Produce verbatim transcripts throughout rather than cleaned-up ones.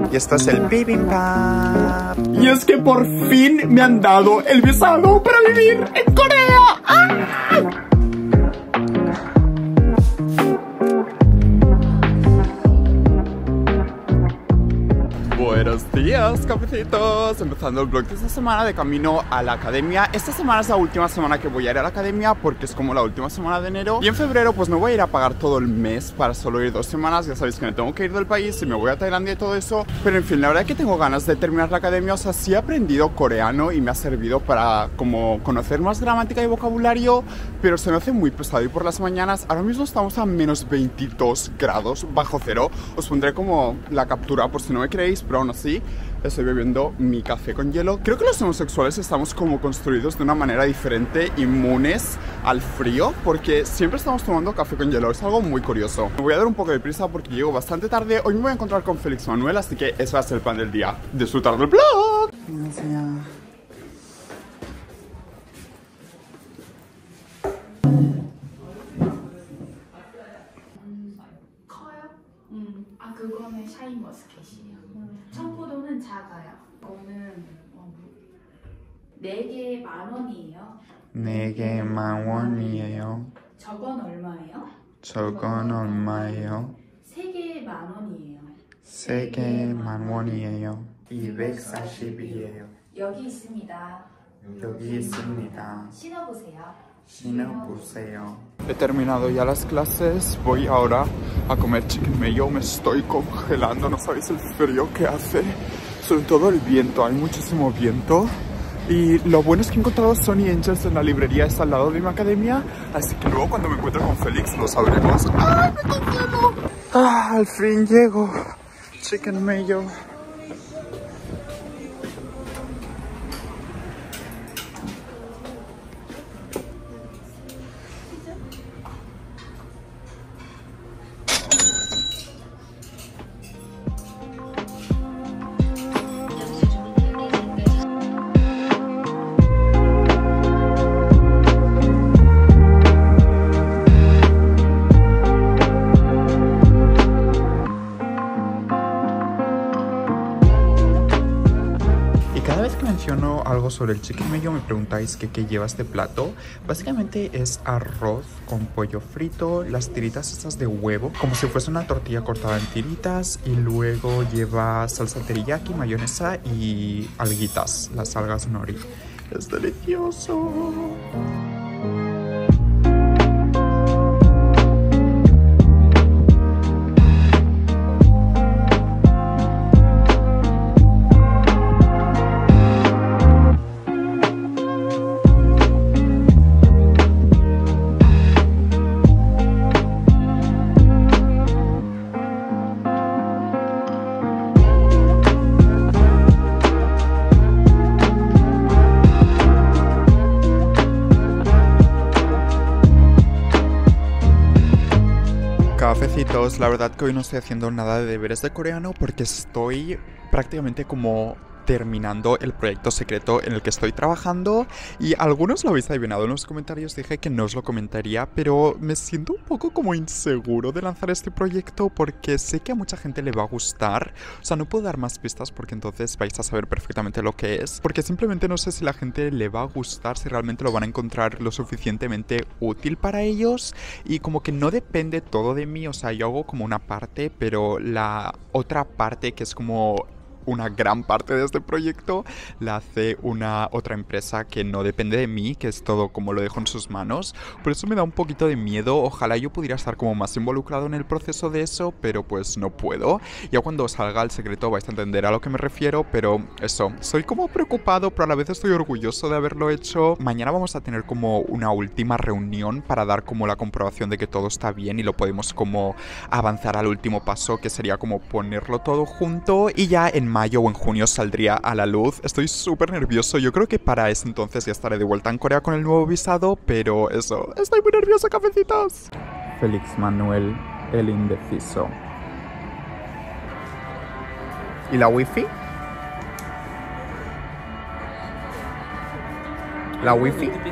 Y esto es el bibimbap. Y es que por fin me han dado el visado para vivir en Corea. ¡Ah! Buenos días, cafecitos. Empezando el vlog de esta semana de camino a la academia. Esta semana es la última semana que voy a ir a la academia porque es como la última semana de enero. Y en febrero pues no voy a ir a pagar todo el mes para solo ir dos semanas. Ya sabéis que me tengo que ir del país y me voy a Tailandia y todo eso. Pero en fin, la verdad es que tengo ganas de terminar la academia. O sea, sí he aprendido coreano y me ha servido para como conocer más gramática y vocabulario, pero se me hace muy pesado. Y por las mañanas, ahora mismo estamos a menos veintidós grados bajo cero. Os pondré como la captura por si no me creéis, pero aún así estoy bebiendo mi café con hielo. Creo que los homosexuales estamos como construidos de una manera diferente, inmunes al frío, porque siempre estamos tomando café con hielo. Es algo muy curioso. Me voy a dar un poco de prisa porque llego bastante tarde. Hoy me voy a encontrar con Félix Manuel, así que ese va a ser el plan del día. Disfrutar del vlog. 그거는 샤인머스켓이에요. 청포도는 작아요. 이거는 네 개 만 원이에요. 네 개 만 원이에요. 저건 얼마예요? 저건 얼마예요? 세 개 만 원이에요. 세 개 만 원이에요. 이백사십이에요. 여기 있습니다. 여기 있습니다. 신어보세요. He terminado ya las clases, voy ahora a comer chicken mayo. Me estoy congelando, no sabéis el frío que hace, sobre todo el viento, hay muchísimo viento. Y lo bueno es que he encontrado Sonny Angels en la librería, está al lado de mi academia, así que luego cuando me encuentre con Félix lo sabremos. ¡Ay, me congelo! ¡Ah, al fin llego! Chicken mayo. Algo sobre el chicken mayo, me preguntáis que qué lleva este plato. Básicamente es arroz con pollo frito, las tiritas estas de huevo, como si fuese una tortilla cortada en tiritas, y luego lleva salsa teriyaki, mayonesa y alguitas, las algas nori. Es delicioso. Cafecitos, la verdad que hoy no estoy haciendo nada de deberes de coreano porque estoy prácticamente como terminando el proyecto secreto en el que estoy trabajando, y algunos lo habéis adivinado en los comentarios. Dije que no os lo comentaría, pero me siento un poco como inseguro de lanzar este proyecto porque sé que a mucha gente le va a gustar. O sea, no puedo dar más pistas porque entonces vais a saber perfectamente lo que es, porque simplemente no sé si la gente le va a gustar, si realmente lo van a encontrar lo suficientemente útil para ellos, y como que no depende todo de mí. O sea, yo hago como una parte, pero la otra parte, que es como una gran parte de este proyecto, la hace una otra empresa que no depende de mí, que es todo como lo dejo en sus manos. Por eso me da un poquito de miedo. Ojalá yo pudiera estar como más involucrado en el proceso de eso, pero pues no puedo. Ya cuando salga el secreto vais a entender a lo que me refiero, pero eso, soy como preocupado, pero a la vez estoy orgulloso de haberlo hecho. Mañana vamos a tener como una última reunión para dar como la comprobación de que todo está bien y lo podemos como avanzar al último paso, que sería como ponerlo todo junto, y ya en mayo o en junio saldría a la luz. Estoy súper nervioso. Yo creo que para ese entonces ya estaré de vuelta en Corea con el nuevo visado, pero eso, estoy muy nervioso, cafecitos. Félix Manuel, el indeciso. ¿Y la wifi? ¿La wifi? Eh.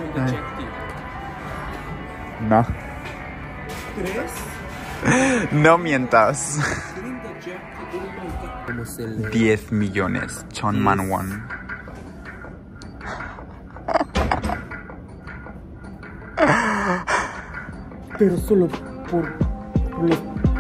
No. ¿Crees? No mientas. diez millones. 천만 원. Pero solo por los...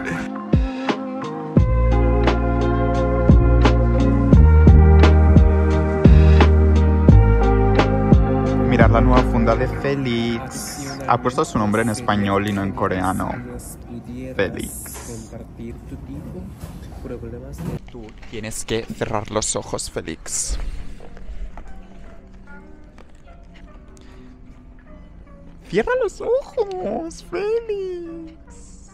Mirar la nueva funda de Félix. Ha puesto su nombre en español y no en coreano. Félix. Tú tienes que cerrar los ojos, Félix. Cierra los ojos, Félix.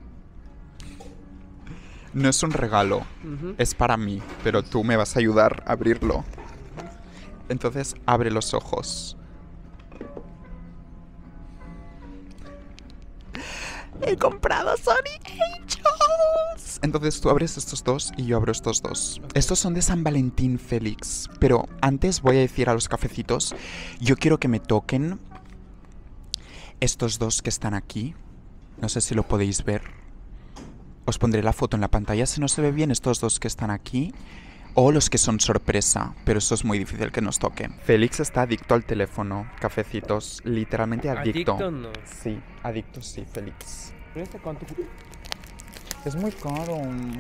No es un regalo, uh-huh. Es para mí, pero tú me vas a ayudar a abrirlo. Entonces, abre los ojos. He comprado Sonic Angels. Entonces tú abres estos dos y yo abro estos dos. Okay. Estos son de San Valentín, Félix. Pero antes voy a decir a los cafecitos, yo quiero que me toquen estos dos que están aquí. No sé si lo podéis ver. Os pondré la foto en la pantalla si no se ve bien, estos dos que están aquí. O los que son sorpresa, pero eso es muy difícil que nos toquen. Félix está adicto al teléfono, cafecitos, literalmente adicto. ¿Adicto no? Sí, adicto sí, Félix. ¿Este cuánto? Es muy caro.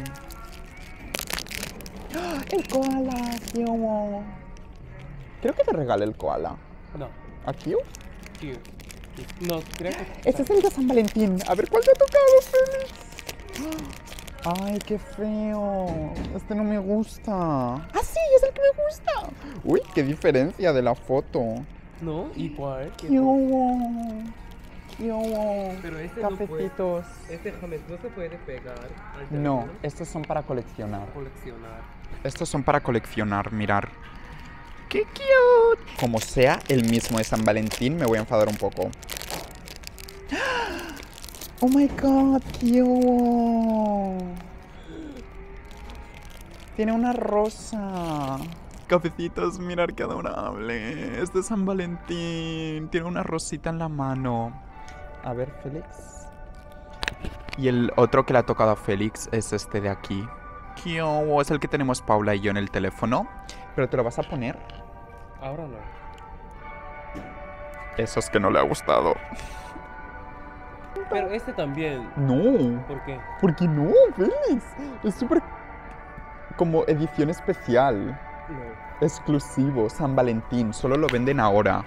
¡Ah! El koala, tío. Creo que te regale el koala. No. ¿A Q? Q. No, creo que... Este es el de San Valentín. A ver, ¿cuál te ha tocado, Félix? Ay, qué feo. Este no me gusta. Ah, sí, es el que me gusta. Uy, qué diferencia de la foto. No, igual. ¿Qué hubo? ¿Qué hubo? Pero este Cafecitos. No puede, este jamás no se puede pegar al teléfono. No, estos son para coleccionar. Coleccionar. Estos son para coleccionar, mirar. ¡Qué cute! Como sea el mismo de San Valentín, me voy a enfadar un poco. Oh my god, cute. Tiene una rosa. Cafecitos, mirar qué adorable. Es de San Valentín. Tiene una rosita en la mano. A ver, Félix. Y el otro que le ha tocado a Félix es este de aquí. Cute. Es el que tenemos Paula y yo en el teléfono. ¿Pero te lo vas a poner? Ahora no. Eso es que no le ha gustado. Pero este también. No. ¿Por qué? Porque no, Félix. Es súper como edición especial. No. Exclusivo, San Valentín. Solo lo venden ahora.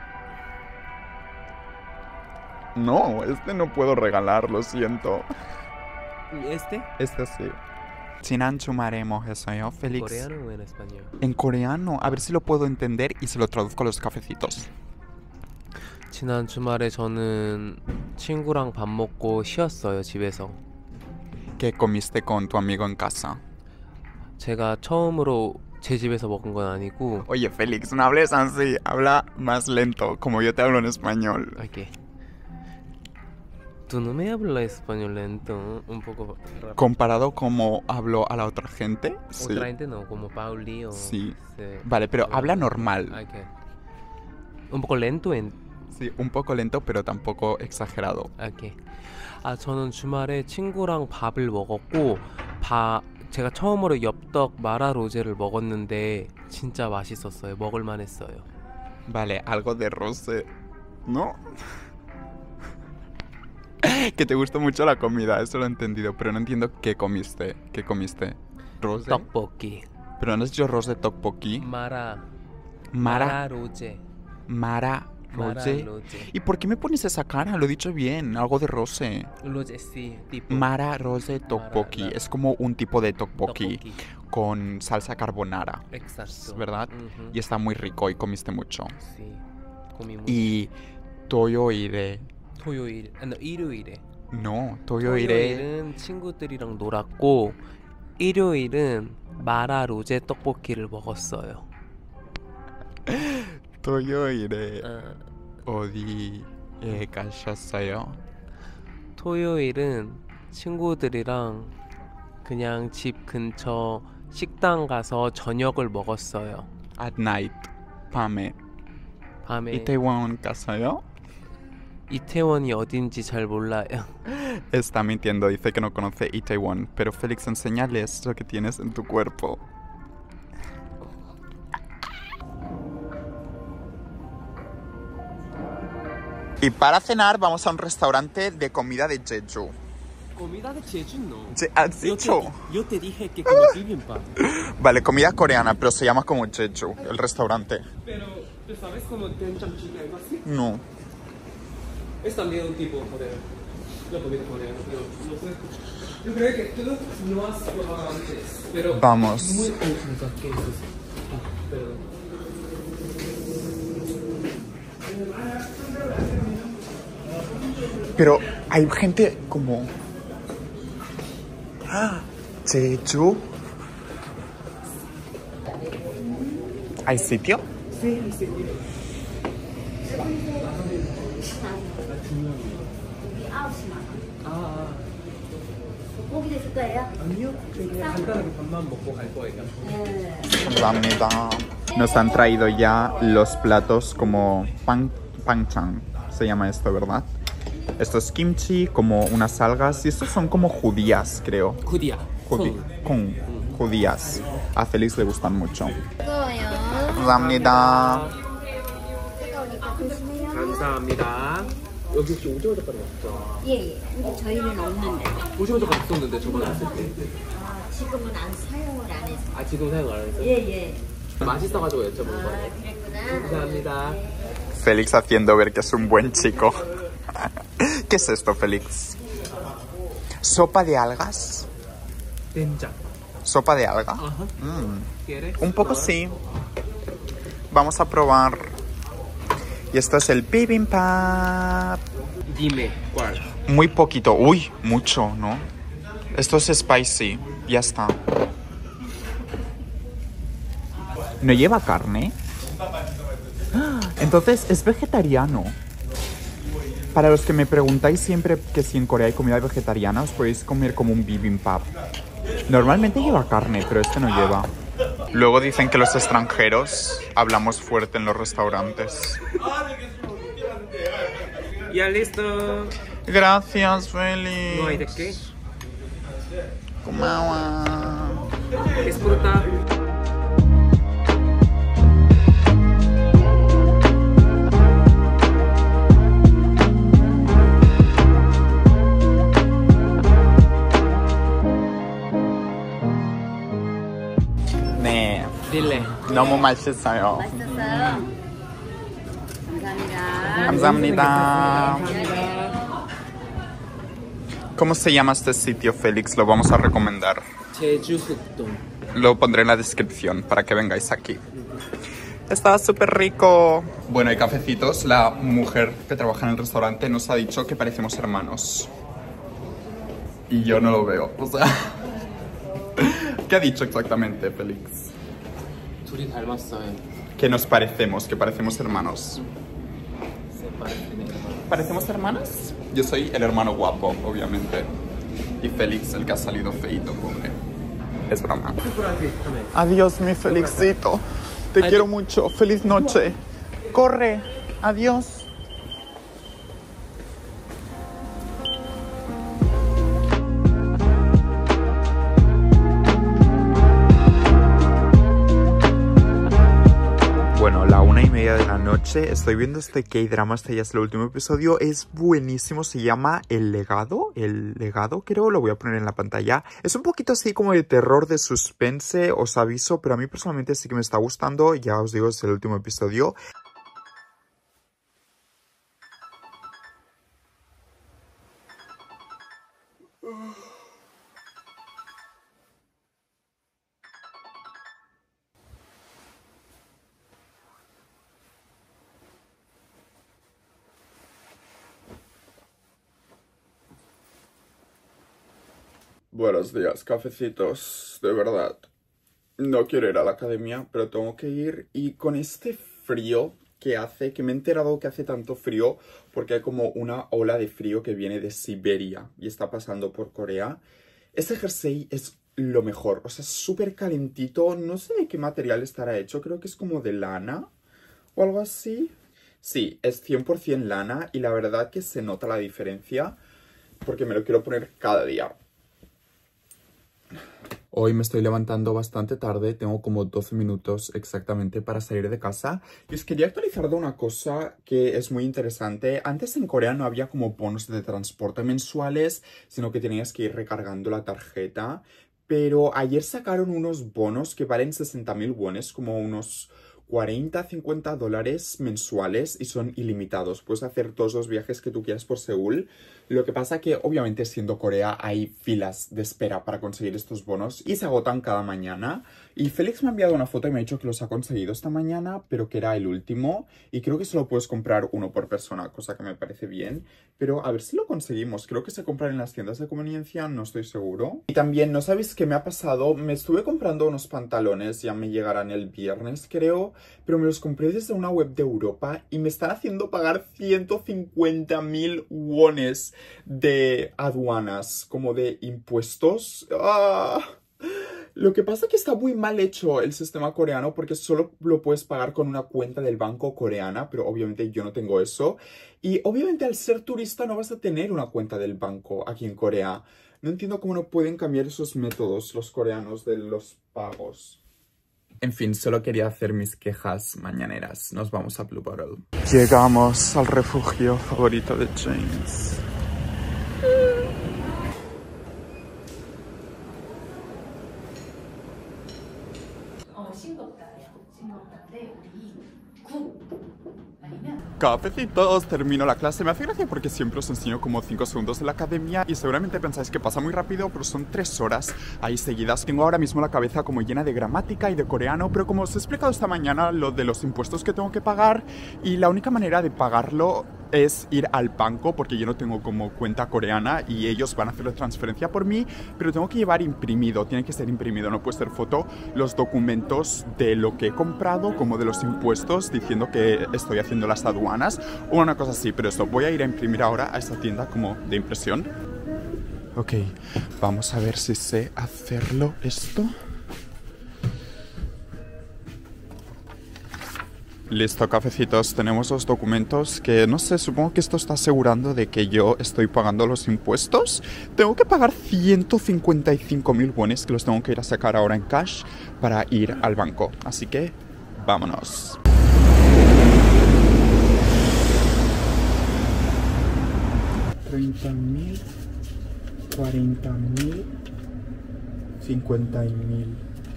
No, este no puedo regalar, lo siento. ¿Y este? Este sí. 지난 주말에 뭐 했어요, Félix? ¿En coreano o en español? En coreano. A ver si lo puedo entender y se lo traduzco a los cafecitos. 지난 주말에 저는 친구랑 밥 먹고 쉬었어요, 집에서. ¿Qué comiste con tu amigo en casa? 제가 처음으로 제 집에서 먹은 건 아니고. Oye, Félix, no hables así. Habla más lento, como yo te hablo en español. Ok. Tú no me hablas español lento, un poco rápido. ¿Comparado como hablo a la otra gente? Sí. Otra gente no, como Pauli o... Sí. Sí. Vale, pero habla normal. Okay. Un poco lento en... Sí, un poco lento, pero tampoco exagerado. Okay. 아, 저는 주말에 친구랑 밥을 먹었고 바, 제가 처음으로 엽떡 마라 로제를 먹었는데 진짜 맛있었어요. 먹을만 했어요. Vale, algo de roce. ¿No? Que te gustó mucho la comida, eso lo he entendido, pero no entiendo qué comiste. ¿Qué comiste? ¿Rose? 떡볶이. Pero no has dicho rose de tteokbokki. 마라. Mara. 마라 로제. Mara. Roje. ¿Y por qué me pones esa cara? Lo he dicho bien, algo de rose. 로제 sí, tipo. Mara rose tteokbokki. Mara, es como un tipo de tteokbokki 떡볶이. con salsa carbonara. Exacto. ¿Verdad? Uh-huh. Y está muy rico y comiste mucho. Sí. comí mucho. Y 토요일에. 토요일, 아, no, 일요일에. No, 토요일에. 토요일은 친구들이랑 놀았고 일요일은 마라 로제 떡볶이를 먹었어요. 토요일에 어, 어디에 가셨어요? 토요일은 친구들이랑 그냥 집 근처 식당 가서 저녁을 먹었어요. At night. 밤에. 밤에 이태원 갔어요? 이태원이 어딘지 잘 몰라요. Está mintiendo, dice que no conoce Itaewon. Pero Félix, enséñales lo que tienes en tu cuerpo. Y para cenar vamos a un restaurante de comida de Jeju. Comida de Jeju no. Je- ¿Has dicho? yo te dije que como bibimbap. Vale, comida coreana, pero se llama como Jeju, el restaurante. Pero, ¿sabes cómo 된장찌개 algo así? No. Es también un tipo coreano. La comida coreana, pero no sé. Yo creo que tú no has probado antes. Pero Vamos. muy confusa, ¿qué es eso? Ah, perdón. Pero hay gente como... ¡Ah! Jeju. ¿Hay sitio? Sí, sí. 아, 고기 드실 거예요? 아니요. 그냥 간단하게 밥만 먹고 갈 거예요. 네. 감사합니다. Nos han traído ya los platos como pan, panchan, se llama esto, ¿verdad? Esto es kimchi, como unas algas, y estos son como judías, creo. 굿이야. Judi- con judías. A Félix le gustan mucho. 뜨거워요. 감사합니다. 뜨거우니까 조심해요. 감사합니다. 여기 혹시 오징어 젓갈이 없죠? 예, 예. 근데 저희는 없는데. 오징어 젓갈 있었는데 저번에 왔을 때. 아, 지금은 안 사용을 안 해서. 아 지금 사용 안 해서? 예, 예. 맛있어가지고 여쭤본 아, 거예요. 그랬구나. 감사합니다. Félix haciendo ver que es un buen chico. ¿Qué es esto, Félix? ¿Sopa de algas? 된장. ¿Sopa de alga? Ajá. Mm, ¿Quieres? un poco sí. Vamos a probar. Y esto es el bibimbap. Dime, ¿cuál? Muy poquito. Uy, mucho, ¿no? Esto es spicy. Ya está. ¿No lleva carne? ¡Ah! Entonces es vegetariano. Para los que me preguntáis siempre que si en Corea hay comida vegetariana, os podéis comer como un bibimbap. Normalmente lleva carne, pero este no lleva. Luego dicen que los extranjeros hablamos fuerte en los restaurantes. Ya listo. Gracias, Félix. No hay de qué. 고마워. Disfruta. 네, Dile. 너무 맛있어요. 맛있었어요? 감사합니다. 감사합니다. 감사합니다. ¿Cómo se llama este sitio, Félix? Lo vamos a recomendar. 제주 흑동. Lo pondré en la descripción para que vengáis aquí. Está súper rico. Bueno, hay cafecitos. La mujer que trabaja en el restaurante nos ha dicho que parecemos hermanos. Y yo no lo veo. O sea... ¿Qué ha dicho exactamente, Félix? 둘이 닮았어요. Que nos parecemos, que parecemos hermanos. Se parecen hermanos. ¿Parecemos hermanas? Yo soy el hermano guapo, obviamente. Y Félix, el que ha salido feíto, pobre. Es broma. Adiós, mi Felixito. Te Adiós. quiero mucho. Feliz noche. Corre. Adiós. Bueno, la una y media de la noche, estoy viendo este K-drama, este ya es el último episodio, es buenísimo, se llama El Legado, El Legado creo, lo voy a poner en la pantalla. Es un poquito así como de terror, de suspense, os aviso, pero a mí personalmente sí que me está gustando, ya os digo, es el último episodio. Buenos días, cafecitos, de verdad. No quiero ir a la academia, pero tengo que ir. Y con este frío que hace, que me he enterado que hace tanto frío, porque hay como una ola de frío que viene de Siberia y está pasando por Corea. Este jersey es lo mejor, o sea, es súper calentito. No sé de qué material estará hecho, creo que es como de lana o algo así. Sí, es cien por cien lana y la verdad que se nota la diferencia porque me lo quiero poner cada día. Hoy me estoy levantando bastante tarde, tengo como doce minutos exactamente para salir de casa. Y os quería actualizar de una cosa que es muy interesante. Antes en Corea no había como bonos de transporte mensuales, sino que tenías que ir recargando la tarjeta. Pero ayer sacaron unos bonos que valen sesenta mil wones, como unos cuarenta a cincuenta dólares mensuales y son ilimitados. Puedes hacer todos los viajes que tú quieras por Seúl. Lo que pasa que obviamente siendo Corea hay filas de espera para conseguir estos bonos y se agotan cada mañana. Y Félix me ha enviado una foto y me ha dicho que los ha conseguido esta mañana, pero que era el último. Y creo que solo puedes comprar uno por persona, cosa que me parece bien. Pero a ver si lo conseguimos. Creo que se compran en las tiendas de conveniencia, no estoy seguro. Y también, ¿no sabéis qué me ha pasado? Me estuve comprando unos pantalones, ya me llegarán el viernes creo. Pero me los compré desde una web de Europa y me están haciendo pagar ciento cincuenta mil wones de aduanas, como de impuestos. ¡Ah! Lo que pasa es que está muy mal hecho el sistema coreano porque solo lo puedes pagar con una cuenta del banco coreana, pero obviamente yo no tengo eso. Y obviamente al ser turista no vas a tener una cuenta del banco aquí en Corea. No entiendo cómo no pueden cambiar esos métodos los coreanos de los pagos. En fin, solo quería hacer mis quejas mañaneras. Nos vamos a Blue Bottle. Llegamos al refugio favorito de James. Cafecitos, termino la clase. Me hace gracia porque siempre os enseño como cinco segundos de la academia y seguramente pensáis que pasa muy rápido, pero son tres horas ahí seguidas. Tengo ahora mismo la cabeza como llena de gramática y de coreano, pero como os he explicado esta mañana, lo de los impuestos que tengo que pagar, y la única manera de pagarlo es ir al banco porque yo no tengo como cuenta coreana y ellos van a hacer la transferencia por mí, pero tengo que llevar imprimido, tiene que ser imprimido, no puede ser foto, los documentos de lo que he comprado, como de los impuestos, diciendo que estoy haciendo las aduanas o una cosa así, pero eso, voy a ir a imprimir ahora a esta tienda como de impresión. Ok, vamos a ver si sé hacerlo esto. Listo, cafecitos, tenemos los documentos que, no sé, supongo que esto está asegurando de que yo estoy pagando los impuestos. Tengo que pagar ciento cincuenta y cinco mil wones, que los tengo que ir a sacar ahora en cash para ir al banco. Así que, vámonos. treinta mil, cuarenta mil, cincuenta mil.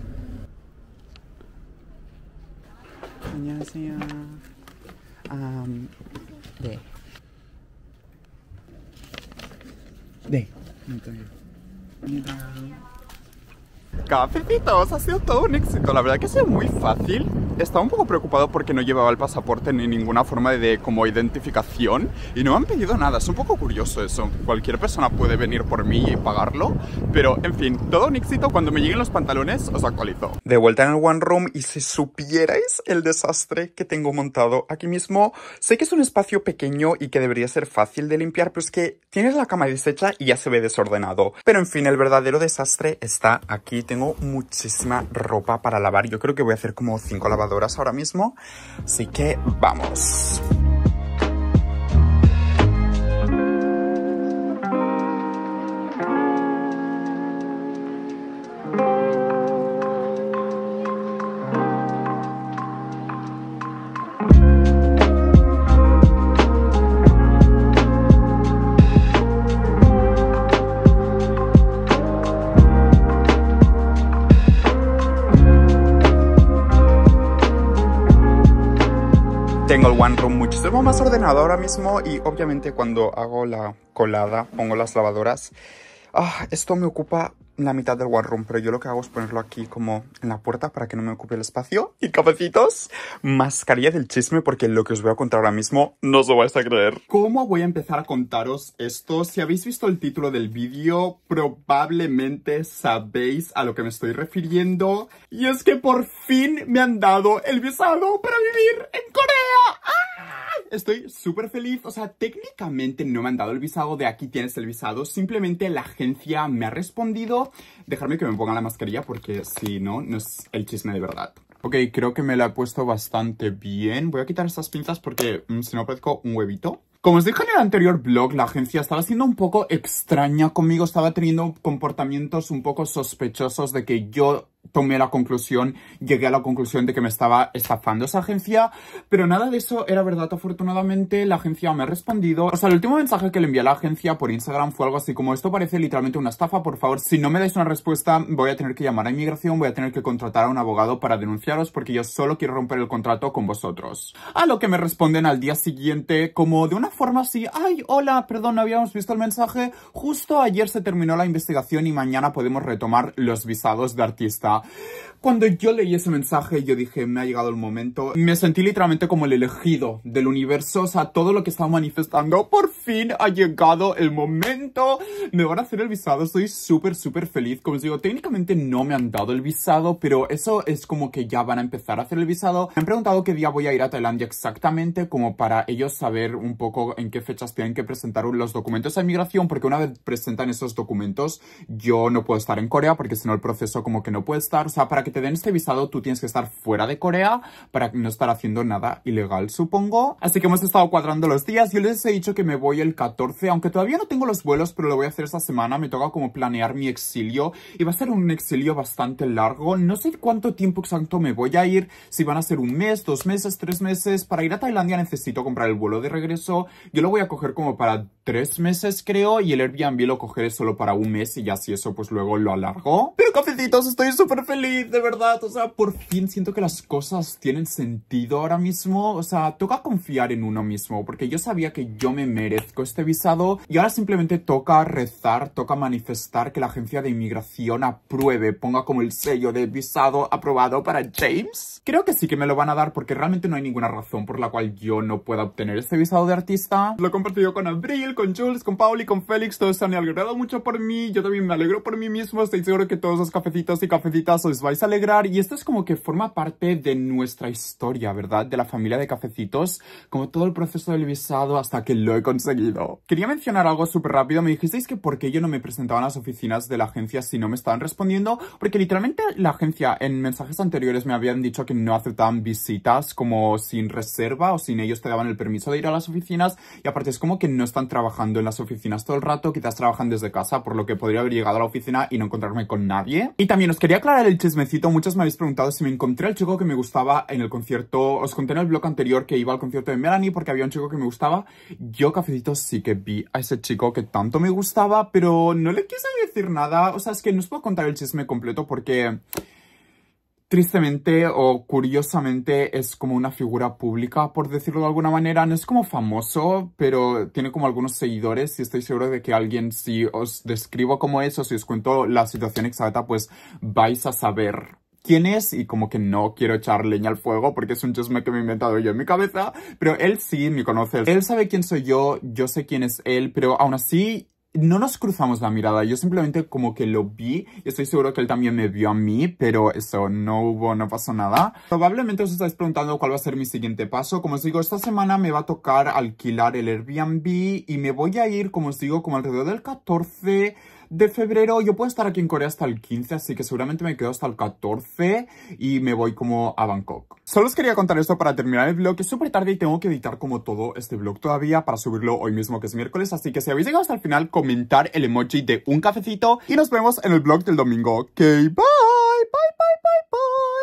안녕하세요. Um, 네. 네. Cafecitos, ha sido todo un éxito. La verdad que ha sido muy fácil. Estaba un poco preocupado porque no llevaba el pasaporte ni ninguna forma de como identificación y no me han pedido nada. Es un poco curioso eso. Cualquier persona puede venir por mí y pagarlo, pero en fin, todo un éxito. Cuando me lleguen los pantalones os actualizo. De vuelta en el One Room, y si supierais el desastre que tengo montado aquí mismo. Sé que es un espacio pequeño y que debería ser fácil de limpiar, pero es que tienes la cama deshecha y ya se ve desordenado. Pero en fin, el verdadero desastre está aquí. Tengo muchísima ropa para lavar. Yo creo que voy a hacer como cinco lavadoras ahora mismo. Así que vamos. Tengo el One Room muchísimo más ordenado ahora mismo y obviamente cuando hago la colada, pongo las lavadoras. Ah, esto me ocupa la mitad del One Room, pero yo lo que hago es ponerlo aquí como en la puerta para que no me ocupe el espacio. Y cafecitos, mascarilla del chisme, porque lo que os voy a contar ahora mismo no os lo vais a creer. ¿Cómo voy a empezar a contaros esto? Si habéis visto el título del vídeo, probablemente sabéis a lo que me estoy refiriendo. Y es que por fin me han dado el visado para vivir en Corea. ¡Ah! Estoy súper feliz. O sea, técnicamente no me han dado el visado de aquí tienes el visado. Simplemente la agencia me ha respondido. Dejarme que me ponga la mascarilla porque si no, no es el chisme de verdad. Ok, creo que me la he puesto bastante bien. Voy a quitar estas pinzas porque mmm, si no parezco un huevito. Como os dije en el anterior vlog, la agencia estaba siendo un poco extraña conmigo. Estaba teniendo comportamientos un poco sospechosos de que yo tomé la conclusión, llegué a la conclusión de que me estaba estafando esa agencia, pero nada de eso era verdad. Afortunadamente la agencia me ha respondido. O sea, el último mensaje que le envié a la agencia por Instagram fue algo así como: esto parece literalmente una estafa, por favor, si no me dais una respuesta voy a tener que llamar a inmigración, voy a tener que contratar a un abogado para denunciaros porque yo solo quiero romper el contrato con vosotros. A lo que me responden al día siguiente como de una forma así: ay, hola, perdón, no habíamos visto el mensaje, justo ayer se terminó la investigación y mañana podemos retomar los visados de artista. Cuando yo leí ese mensaje, yo dije, me ha llegado el momento. Me sentí literalmente como el elegido del universo. O sea, todo lo que estaba manifestando, por fin ha llegado el momento. Me van a hacer el visado. Estoy súper, súper feliz. Como os digo, técnicamente no me han dado el visado, pero eso es como que ya van a empezar a hacer el visado. Me han preguntado qué día voy a ir a Tailandia exactamente, como para ellos saber un poco en qué fechas tienen que presentar los documentos a inmigración, porque una vez presentan esos documentos, yo no puedo estar en Corea, porque si no el proceso como que no puede estar. O sea, para que te den este visado tú tienes que estar fuera de Corea para no estar haciendo nada ilegal, supongo. Así que hemos estado cuadrando los días. Yo les he dicho que me voy el catorce, aunque todavía no tengo los vuelos, pero lo voy a hacer esta semana. Me toca como planear mi exilio y va a ser un exilio bastante largo. No sé cuánto tiempo exacto me voy a ir, si van a ser un mes, dos meses, tres meses. Para ir a Tailandia necesito comprar el vuelo de regreso. Yo lo voy a coger como para tres meses, creo, y el Airbnb lo cogeré solo para un mes y ya si eso pues luego lo alargo. Pero cafecitos, estoy súper feliz, de verdad. O sea, por fin siento que las cosas tienen sentido ahora mismo. O sea, toca confiar en uno mismo, porque yo sabía que yo me merezco este visado y ahora simplemente toca rezar, toca manifestar que la agencia de inmigración apruebe, ponga como el sello de visado aprobado para James. Creo que sí que me lo van a dar, porque realmente no hay ninguna razón por la cual yo no pueda obtener este visado de artista. Lo he compartido con Abril, con Jules, con Pauli, con Félix. Todos se han alegrado mucho por mí. Yo también me alegro por mí mismo. Estoy seguro que todos los cafecitos y cafecitas os vais a alegrar. Y esto es como que forma parte de nuestra historia, ¿verdad? De la familia de cafecitos. Como todo el proceso del visado hasta que lo he conseguido. Quería mencionar algo súper rápido. Me dijisteis que por qué yo no me presentaba en las oficinas de la agencia si no me estaban respondiendo. Porque literalmente la agencia en mensajes anteriores me habían dicho que no aceptaban visitas como sin reserva o sin ellos te daban el permiso de ir a las oficinas. Y aparte es como que no están trabajando en las oficinas todo el rato. Quizás trabajan desde casa, por lo que podría haber llegado a la oficina y no encontrarme con nadie. Y también os quería aclarar el chismecito. Muchos me habéis preguntado si me encontré al chico que me gustaba en el concierto. Os conté en el blog anterior que iba al concierto de Melanie porque había un chico que me gustaba. Yo, cafecitos, sí que vi a ese chico que tanto me gustaba, pero no le quise decir nada. O sea, es que no os puedo contar el chisme completo porque tristemente o curiosamente es como una figura pública, por decirlo de alguna manera. No es como famoso, pero tiene como algunos seguidores y estoy seguro de que alguien, si os describo cómo es o si os cuento la situación exacta, pues vais a saber quién es. Y como que no quiero echar leña al fuego porque es un chisme que me he inventado yo en mi cabeza, pero él sí me conoce. Él sabe quién soy yo, yo sé quién es él, pero aún así no nos cruzamos la mirada. Yo simplemente como que lo vi y estoy seguro que él también me vio a mí, pero eso, no hubo, no pasó nada. Probablemente os estáis preguntando cuál va a ser mi siguiente paso. Como os digo, esta semana me va a tocar alquilar el Airbnb y me voy a ir, como os digo, como alrededor del catorce de febrero. Yo puedo estar aquí en Corea hasta el quince, así que seguramente me quedo hasta el catorce y me voy como a Bangkok. Solo os quería contar esto para terminar el vlog. Es súper tarde y tengo que editar como todo este vlog todavía para subirlo hoy mismo, que es miércoles. Así que si habéis llegado hasta el final, comentar el emoji de un cafecito y nos vemos en el vlog del domingo. Ok, bye, bye, bye, bye, bye.